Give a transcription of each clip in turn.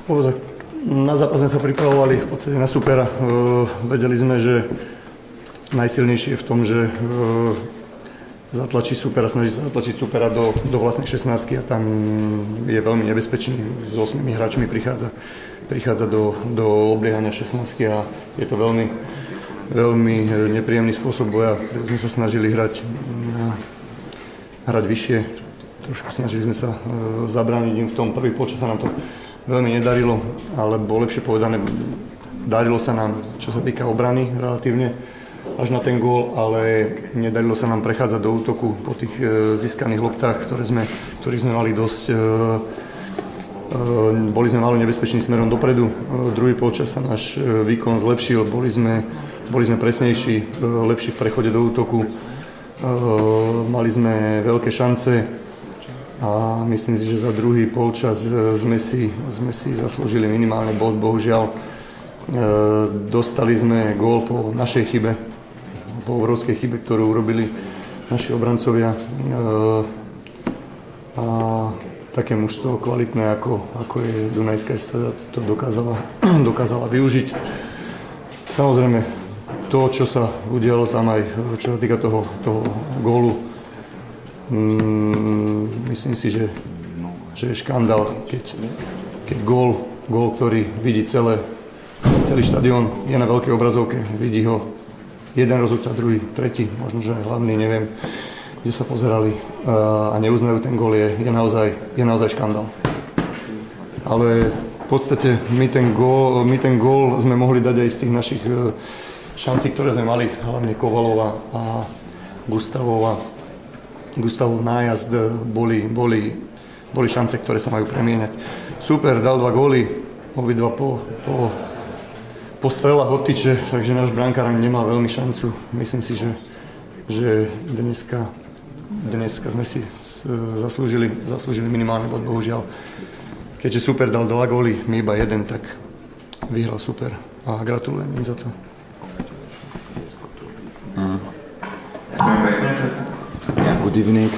Na zápas sme sa pripravovali v podstate na supera. Vedeli sme, že najsilnejší je v tom, že zatlačí supera, snaží sa zatlačiť supera do vlastnej 16 a tam je veľmi nebezpečný. S 8 hráčmi prichádza do obliehania 16 a je to veľmi, veľmi nepríjemný spôsob boja. Preto sme sa snažili hrať vyššie. Trošku snažili sme sa zabrániť im v tom prvý polčas, sa nám to veľmi nedarilo, alebo lepšie povedané, darilo sa nám, čo sa týka obrany relatívne, až na ten gól, ale nedarilo sa nám prechádzať do útoku po tých získaných loptách, ktorých sme mali dosť. Boli sme malo nebezpeční smerom dopredu. Druhý polčas sa náš výkon zlepšil, boli sme presnejší, lepší v prechode do útoku. Mali sme veľké šance. A myslím si, že za druhý polčas sme si zaslúžili minimálne bod. Bohužiaľ, dostali sme gól po našej chybe, po obrovskej chybe, ktorú urobili naši obrancovia. A také mužstvo kvalitné, ako je Dunajská Streda, to dokázala využiť. Samozrejme, to, čo sa udialo tam aj, čo sa týka toho gólu, myslím si, že je škandál, keď gól, ktorý vidí celý štadión, je na veľkej obrazovke, vidí ho jeden rozhodca, druhý, tretí, možno, že aj hlavný, neviem, kde sa pozerali a neuznajú ten gól, je naozaj škandál. Ale v podstate my ten gól sme mohli dať aj z tých našich šancí, ktoré sme mali, hlavne Kovalova a Gustavov nájazd, boli šance, ktoré sa majú premieňať. Super, dal 2 góly, obidva po strelách od tyče, takže náš brankár nemal veľmi šancu. Myslím si, že dneska sme si zaslúžili minimálny bod, bohužiaľ. Keďže Super dal 2 góly, my iba 1, tak vyhral Super a gratulujem im za to. Good evening.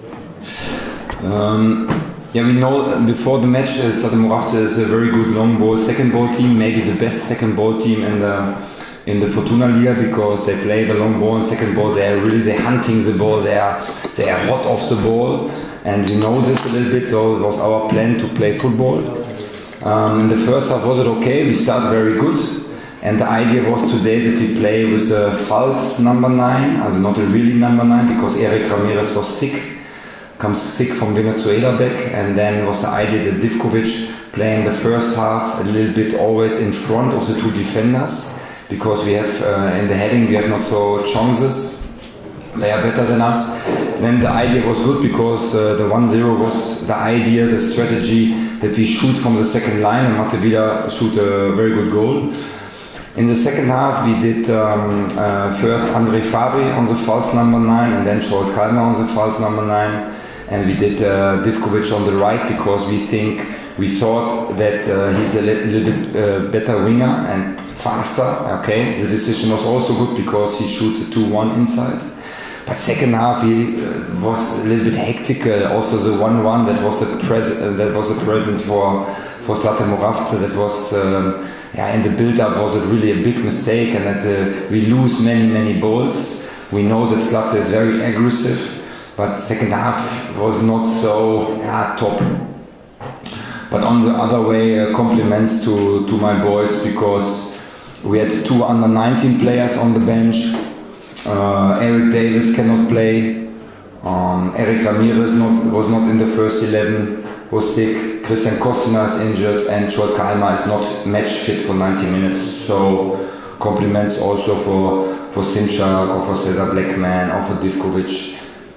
We know before the match Zlaté Moravce is a very good long ball second ball team, maybe the best second ball team in the Fortuna Liga, because they play the long ball and second ball. They're hunting the ball. They are hot off the ball, and we know this a little bit. So it was our plan to play football. In the first half, was it okay? We started very good. And the idea was today that we play with a false number 9, also not a really number 9, because Eric Ramirez was comes sick from Venezuela back, and then was the idea that Divkovic playing the first half a little bit always in front of the 2 defenders, because we have in the heading we have not so chances, they are better than us. Then the idea was good, because the 1-0 was the idea, the strategy that we shoot from the second line and Mate Vida shoot a very good goal. In the second half we did first André Fabri on the false number 9 and then Scholt Kalmar on the false number 9, and we did Divkovic on the right, because we thought that he's a little bit better winger and faster. Okay, the decision was also good, because he shoots a 2-1 inside. But second half he was a little bit hectical. Also the 1-1 that was a present for Zlaté Moravce. That was in the build-up was it really a big mistake, and that we lose many balls. We know that Zlaté is very aggressive, but second half was not so top. But on the other way, compliments to my boys, because we had 2 under-19 players on the bench. Eric Davis cannot play. Eric Ramirez was not in the first 11, was sick. Christian Kostner is injured, and Scholt Kalmar is not match fit for 90 minutes. So compliments also for Sinchak, or for Cesar Blackman, or for Divkovic,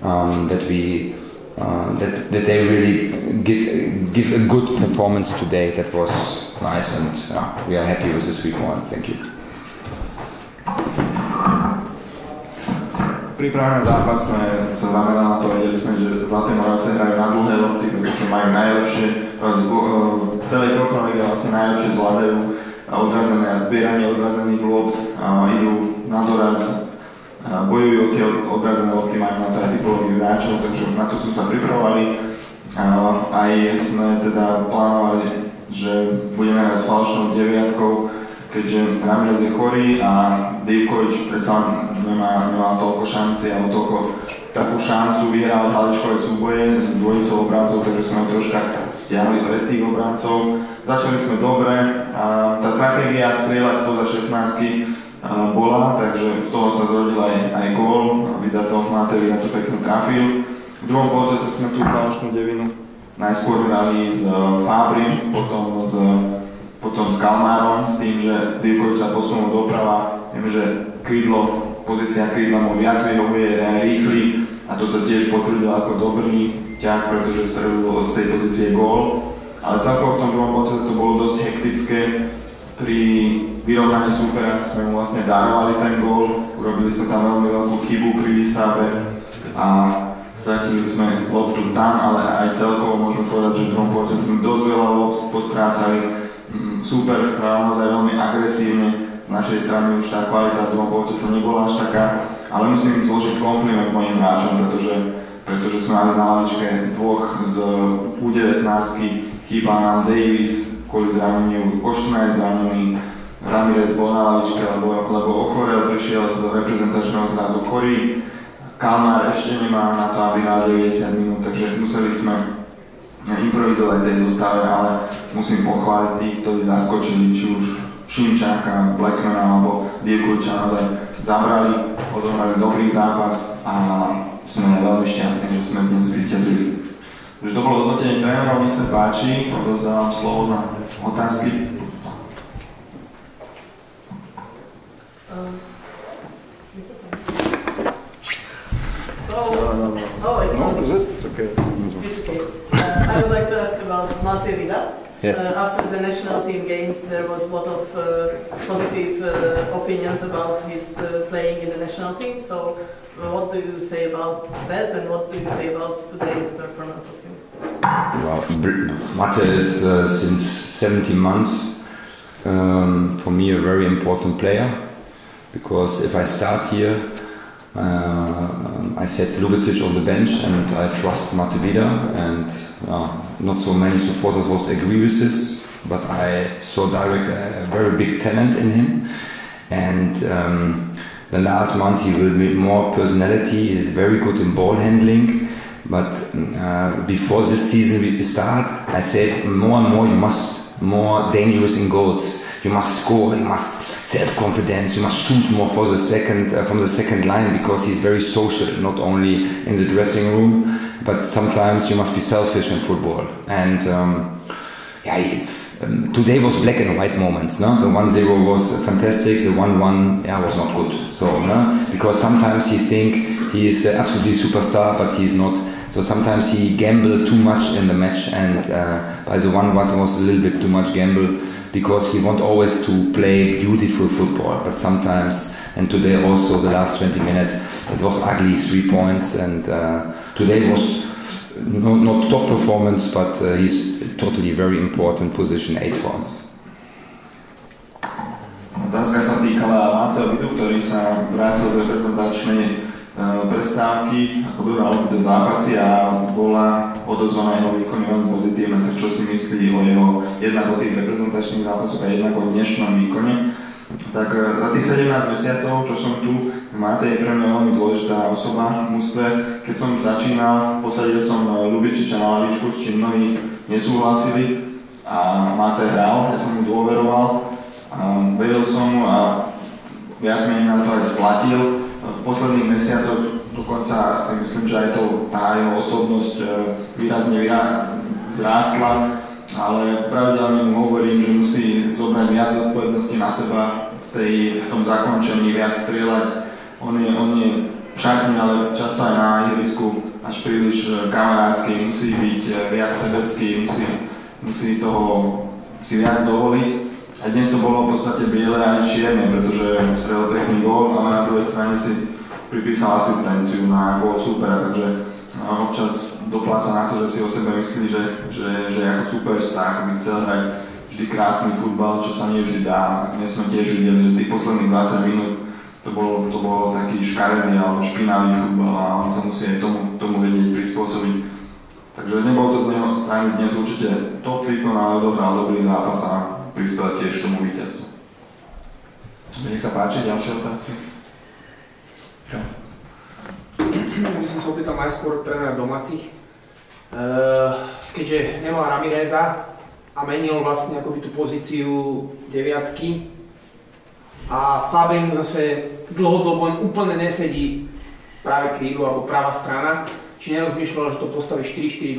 that they really give a good performance today. That was nice, and we are happy with this 3-1. Thank you. Pripravený zápas sme sa zamerali na to, vedeli sme, že Zlaté Moravce hrajú na dlhé lopty, pretože majú najlepšie, v celej Fortuna Lige vlastne najlepšie zvládajú odrazené a zbieranie odrazených lopt, idú na doraz, bojujú o tie odrazené lopty, majú na to aj typových hráčov, takže na to sme sa pripravovali. Aj sme teda plánovali že budeme hrať s falošnou deviatkou, keďže Ramirez je chorý a Divkovič predsa nemá toľko šanci alebo takú šancu vyhrať hlavičkové súboje s dvojicou obráncov, takže sme ho troška stiahli pred tých obráncov. Začali sme dobre a tá stratégia strieľať spoza 16 bola, takže z toho sa zrodil aj gól. Vidato Matej to pekne trafil. V druhom polčase sme tú falošnú devinu najskôr hrali s Fabrim, potom s Kalmárom, s tým, že Divkovič sa posunul doprava. Vieme, že pozícia krídla mu viac vyhovuje, je rýchly a to sa tiež potvrdilo ako dobrý ťah, pretože strelil z tej pozície gól. Ale celkovo v tom druhom polčase to bolo dosť hektické. Pri vyrovnaní súpera sme mu vlastne darovali ten gól, urobili sme tam veľmi veľkú chybu pri výstave a stratili sme loptu tam, ale aj celkovo môžeme povedať, že v druhom polčase sme dosť veľa lopt postrácali. Súper hral naozaj veľmi agresívne, z našej strany už tá kvalita v druhom polčase nebola až taká, ale musím zložiť kompliment mojim hráčom, pretože sme mali na lavičke dvoch z U19, chýba nám Davis kvôli zraneniu, Koštner je zranený, Ramirez bol na lavičke, lebo ochorel, prišiel z reprezentačného zrazu chorý, Kalmár ešte nemá na to, aby hral 90 minút, takže museli sme improvizovať tej zostave, ale musím pochváliť tých, ktorí zaskočili, či už Šimčáka, Blackmana alebo Divkoviča naozaj zabrali, odohrali dobrý zápas a sme veľmi šťastní, že sme dnes víťazili. Takže to bolo hodnotenie trénerov, nech sa páči, odovzdávam slovo na otázky. It's okay. I would like to ask about Mate Vida. Yes. After the national team games, there was a lot of positive opinions about his playing in the national team. So, what do you say about that, and what do you say about today's performance of him? Well, Mate is since 17 months for me a very important player, because if I start here, I set Lubicic on the bench and I trust Mate Vida, and not so many supporters was agree with this, but I saw direct a very big talent in him, and the last months he will be more personality, he is very good in ball handling, but before this season we start, I said more and more you must more dangerous in goals, you must score, you must self-confidence, you must shoot more for the second from the second line, because he's very social, not only in the dressing room, but sometimes you must be selfish in football. And today was black and white moments. No? The 1-0 was fantastic, the 1-1 was not good. So because sometimes he think he is absolutely superstar, but he's not. So sometimes he gambled too much in the match, and by the 1-1 was a little bit too much gamble, because he want always to play beautiful football, but sometimes, and today also the last 20 minutes, it was ugly 3 points, and today was not top performance, but he's totally very important position 8 for us. Otázka sa týkala Mateo Vidu, ktorý sa vrátil z reprezentačnej prestávky, ako dohral 2 zápasy a bola odozvaná jeho výkony veľmi pozitívne, tak čo si myslí o jeho jednak o tých reprezentačných zápasoch a jednak o dnešnom výkone. Tak za tých 17 mesiacov, čo som tu, Matej je pre mňa veľmi dôležitá osoba v mužstve. Keď som začínal, posadil som Lubiciča na lavičku, s čím mnohí nesúhlasili, a Matej hral, ja som mu dôveroval, veril som mu a viac menej na to aj splatil. V posledných mesiacoch dokonca si myslím, že aj tá jeho osobnosť výrazne zrástla, ale pravidelne mu hovorím, že musí zobrať viac zodpovednosti na seba v tom zakončení, viac strieľať. On je v šatni, ale často aj na ihrisku až príliš kamarátsky, musí byť viac sebecký, musí viac dovoliť. A dnes to bolo v podstate biele aj čierne, pretože strelil pekný gól, ale na druhej strane si pripísal asistenciu na gól súpera, takže občas dopláca na to, že si o sebe myslí, že ako superstar by chcel hrať vždy krásny futbal, čo sa nie vždy dá. Dnes sme tiež videli, že tých posledných 20 minút to bolo taký škaredý alebo špinavý futbal a on sa musí aj tomu vedieť prispôsobiť. Takže nebol to z neho strany dnes určite top výkon, ale odohral dobrý zápas a prispel tiež tomu víťazstvu. Nech sa páči, ďalšie otázky? Čo? Ja by som sa opýtal najskôr trénera domácich. Keďže nemal Ramireza a menil vlastne akoby tú pozíciu deviatky a Fabri mu zase dlhodobo úplne nesedí práve krídlo alebo práva strana, či nerozmýšľal, že to postaví 4-4-2?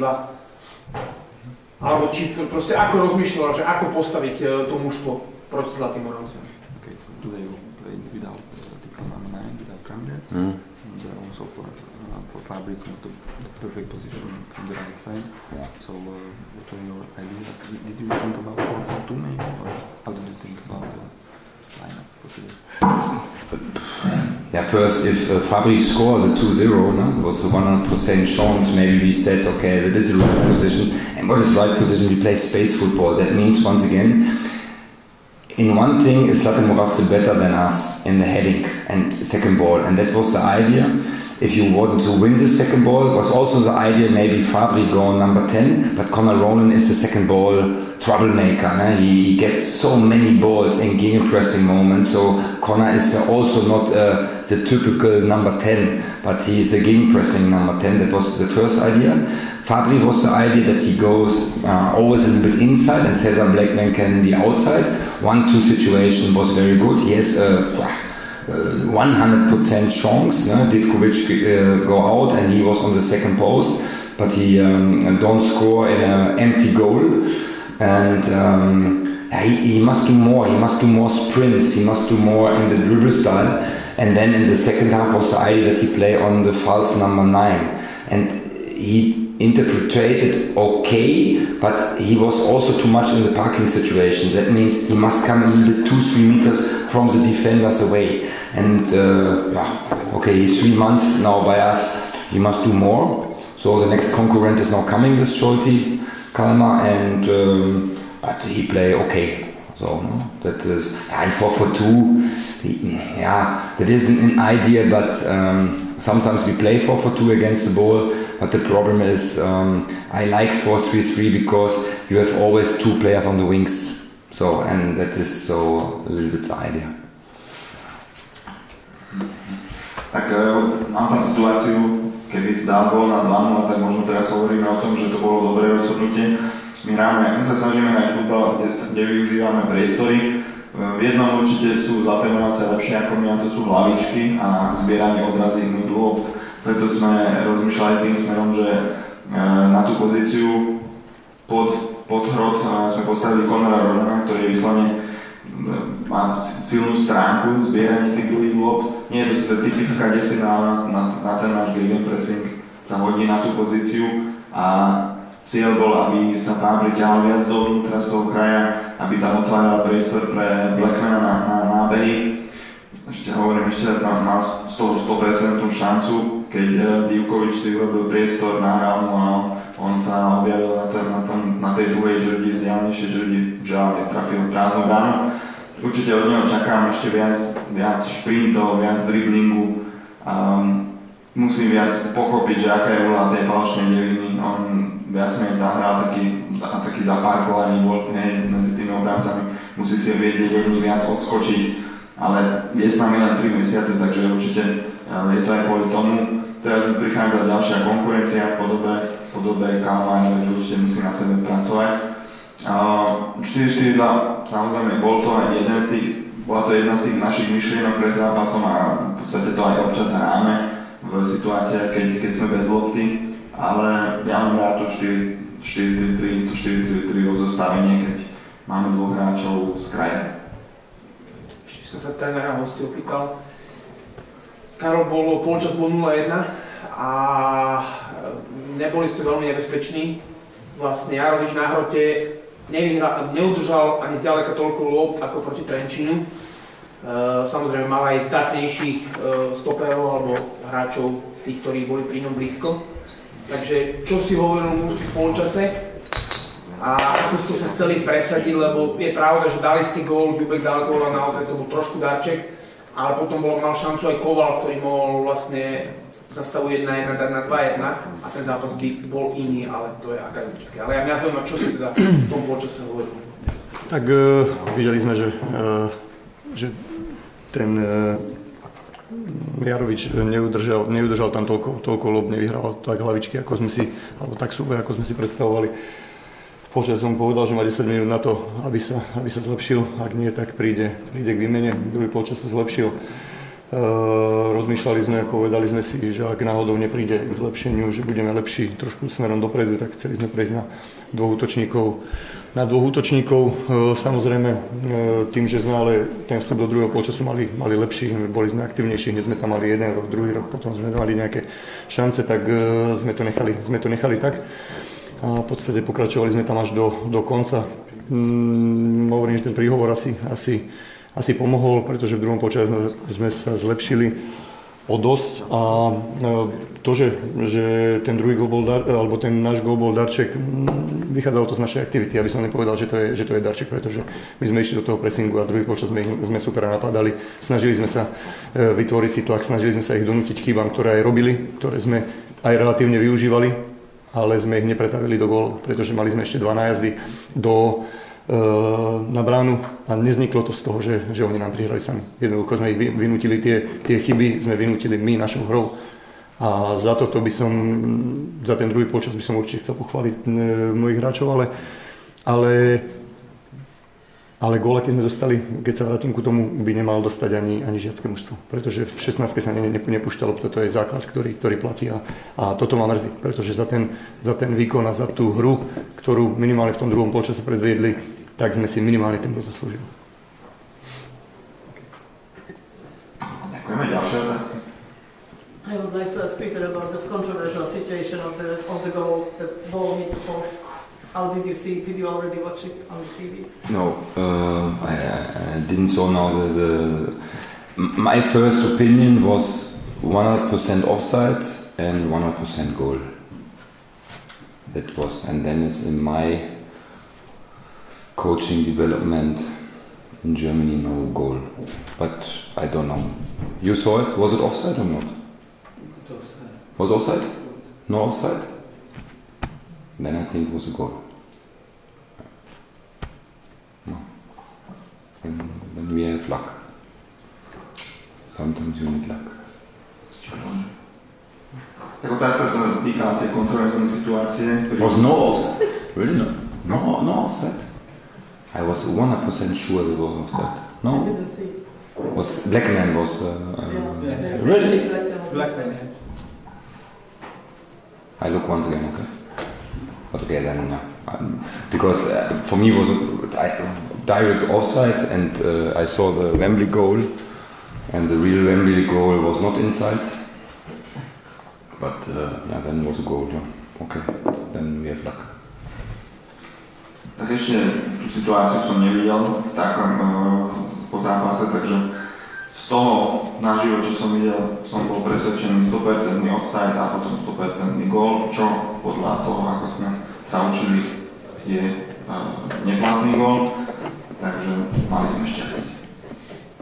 Alebo či proste ako rozmýšľal, že ako postaviť to mužstvo proti Zlatým Moravcom? Okay, so do they play without Diploma 9, without Ramirez? And also for Fabri it's not the perfect position from the right side. So what are your ideas? Did you think about 4-4-2 maybe? Or how did you think about the lineup for today? Yeah, first, if Fabri scores a 2-0, no, it was a 100% chance, maybe we said, okay, that is the right position. And what is the right position? We play space football. That means, once again, in one thing is Zlatý Moravce better than us in the heading and second ball. And that was the idea. If you want to win the second ball, it was also the idea maybe Fabri go on number 10, but Conor Ronan is the second ball troublemaker. No? He gets so many balls in gegenpressing moments, so Conor is also not the typical number 10, but he's a gegenpressing number 10. That was the first idea. Fabri was the idea that he goes always a little bit inside and Cesar Blackman can be outside. 1-2 situation was very good. He has 100% chance. Divkovic go out and he was on the second post, but he don't score in an empty goal. And he must do more. He must do more sprints. He must do more in the dribble style. And then in the second half was the idea that he play on the false number 9. And he interpreted okay, but he was also too much in the parking situation. That means he must come a little bit 2-3 meters from the defenders away. And okay, he's 3 months now by us. He must do more. So the next concurrent is now coming, this Scholti Kalmar, and but he play okay. So no, that is and 4-4-2. That isn't an idea, but sometimes we play 4-4-2 against the ball. But the problem is, I like 4-3-3 because you have always 2 players on the wings. So, and that is so a little bit the idea. Tak mám tam situáciu, keby dal gól na 2-0, tak možno teraz hovoríme o tom, že to bolo dobré rozhodnutie. My sa snažíme hrať futbal, kde využívame priestory. V jednom určite sú Zlaté Moravce lepšie ako my, a to sú hlavičky a zbieranie odrazných dôb. Preto sme rozmýšľali tým smerom, že na tú pozíciu pod hrot sme postavili Conora Rodana, ktorý vyslovene má silnú stránku zbieranie tých druhých dôb. Nie je to sice typická desina na ten náš gegenpressing, sa hodí na tú pozíciu a cieľ bol, aby sa Fabri ťahal viac dovnútra z toho kraja, aby tam otváral priestor pre Blackmana na nábehy. Ešte raz tam mal z toho 100% šancu, keď Divkovič si urobil priestor, nahral mu a on sa objavil na tej druhej žrdi, vzdialenejšej žrdi, že trafil prázdnu bránu. Určite od neho čakám ešte viac šprintov, viac driblingu. Musím viac pochopiť, že aká je úloha tej falošnej deviny. On viac menej tam hral taký zaparkovaný bol medzi tými obrancami. Musí si vedieť od nich viac odskočiť, ale je s nami len 3 mesiace, takže určite je to aj kvôli tomu. Teraz prichádza ďalšia konkurencia v podobe Kalmar, takže určite musí na sebe pracovať. 4-4-2, samozrejme, bola to jedna z tých našich myšlienok pred zápasom a v podstate to aj občas hráme v situáciách, keď sme bez lopty, ale ja mám rád to 4-3-3 rozostavenie, keď máme 2 hráčov z kraja. Ešte som sa trénera hostí opýtal. Karol polčas bol 0-1 a neboli ste veľmi nebezpeční. Vlastne Jarovič na hrote neudržal ani zďaleka toľko lopt ako proti Trenčínu. Samozrejme mal aj zdatnejších stoperov alebo hráčov, tých, ktorí boli pri ňom blízko. Takže čo si hovoril mužstvu v polčase a ako ste sa chceli presadiť, lebo je pravda, že dali ste gól, Ďubek dal gól a naozaj to bol trošku darček, ale potom mal šancu aj Koval, ktorý mohol vlastne za stavu 1-1 dať na 2-1 a ten zápas by bol iný, ale to je akademické. Ale mňa zaujíma, čo si teda v tom polčase hovoril. Tak videli sme, že ten Jarovič neudržal tam toľko lob, nevyhral tak hlavičky, ako sme si, alebo tak súboj, ako sme si predstavovali. Počas som povedal, že má 10 minút na to, aby sa zlepšil. Ak nie, tak príde k výmene. Druhý polčas to zlepšil. Rozmýšľali sme, povedali sme si, že ak náhodou nepríde k zlepšeniu, že budeme lepší trošku smerom dopredu, tak chceli sme prejsť na dvoch útočníkov. Samozrejme, tým, že sme ale ten vstup do druhého polčasu mali lepší, boli sme aktivnejší, hneď sme tam mali jeden rok, druhý rok, potom sme mali nejaké šance, tak sme to nechali tak. A v podstate pokračovali sme tam až do konca. Hovorím, že ten príhovor asi pomohol, pretože v druhom polčase sme sa zlepšili o dosť a to, že ten druhý gól bol alebo ten náš gól bol darček, vychádzalo to z našej aktivity, aby som nepovedal, že to je darček, pretože my sme išli do toho pressingu a druhý polčas sme supera napadali, snažili sme sa vytvoriť si tlak, snažili sme sa ich donútiť chybám, ktoré aj robili, ktoré sme aj relatívne využívali, ale sme ich nepretavili do gólu, pretože mali sme ešte 2 nájazdy na bránu a nezniklo to z toho, že oni nám prihrali sami. Jednoducho sme ich vynútili, tie chyby sme vynútili my našou hrou a za ten druhý polčas by som určite chcel pochváliť mojich hráčov, ale gól, aký sme dostali, keď sa vrátim ku tomu, by nemal dostať ani žiacké mužstvo, pretože v 16 sa nepúšťalo, toto je základ, ktorý platí a toto ma mrzí, pretože za ten výkon a za tú hru, ktorú minimálne v tom druhom polčase predviedli, tak sme si minimálne ten bod zaslúžili. Ďakujeme, ďalšie otázky. I would like to ask Peter about this controversial situation of the goal, the ball hit the post. How did you see? Did you already watch it on the TV? No, I didn't saw now my first opinion was 100% offside and 100% goal. That was, and then it's in my coaching development in Germany, no goal. But I don't know. You saw it? Was it offside or not? Was it offside? No offside? Then I think it was a goal. No. And then we have luck. Sometimes you need luck. Tak otázka sa týka tej kontroverznej situácie. Was no offside? Really no? No offside. I was 100% sure there was offside. No? I didn't see. Was Blackman was... Really? Blackman. I look once again, okay? But okay, then because for me it was direct offside, and I saw the Wembley goal, and the real Wembley goal was not inside. But yeah, then it was a goal. Yeah. Okay, then we have luck. Tak ešte tú situáciu som nevidel tak po zápase, takže z toho naživo, čo som videl, som bol presvedčený 100% offside a potom 100% gól, čo podľa toho, ako sme sa učili, je neplatný gól, takže mali sme šťastie.